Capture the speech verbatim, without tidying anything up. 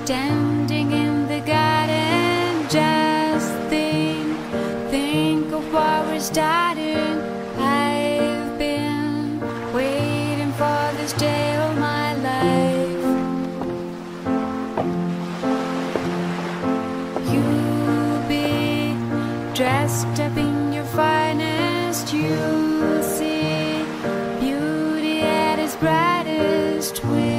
standing in the garden. Just think, think of what we're starting. I've been waiting for this day all my life. You'll be dressed up in your finest. You'll see beauty at its brightest. With